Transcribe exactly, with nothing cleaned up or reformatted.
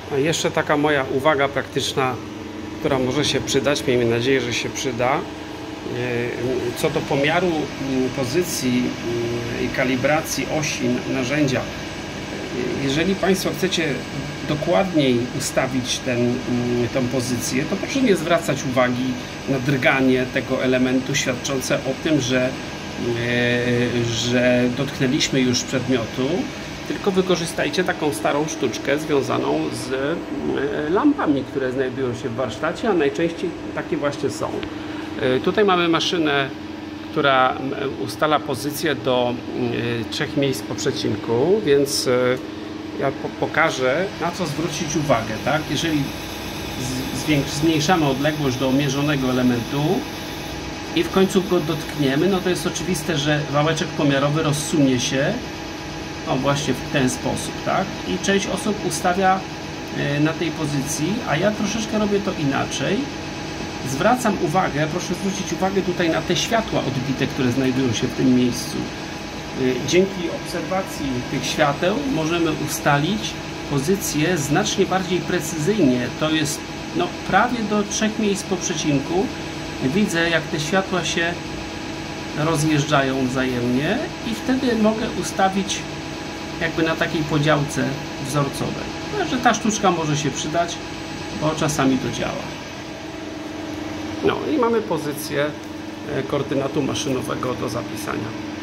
A jeszcze taka moja uwaga praktyczna, która może się przydać, miejmy nadzieję, że się przyda. Co do pomiaru pozycji i kalibracji osi narzędzia. Jeżeli Państwo chcecie dokładniej ustawić ten, tą pozycję, to proszę nie zwracać uwagi na drganie tego elementu świadczące o tym, że, że dotknęliśmy już przedmiotu, tylko wykorzystajcie taką starą sztuczkę związaną z lampami, które znajdują się w warsztacie, a najczęściej takie właśnie są. Tutaj mamy maszynę, która ustala pozycję do trzech miejsc po przecinku, więc ja pokażę, na co zwrócić uwagę, tak? Jeżeli zmniejszamy odległość do mierzonego elementu i w końcu go dotkniemy, no to jest oczywiste, że wałeczek pomiarowy rozsunie się o właśnie w ten sposób, tak? I część osób ustawia na tej pozycji, a ja troszeczkę robię to inaczej. Zwracam uwagę, proszę zwrócić uwagę tutaj na te światła odbite, które znajdują się w tym miejscu. Dzięki obserwacji tych świateł możemy ustalić pozycję znacznie bardziej precyzyjnie. To jest no, prawie do trzech miejsc po przecinku. Widzę, jak te światła się rozjeżdżają wzajemnie i wtedy mogę ustawić jakby na takiej podziałce wzorcowej. Także ta sztuczka może się przydać, bo czasami to działa. No i mamy pozycję koordynatu maszynowego do zapisania.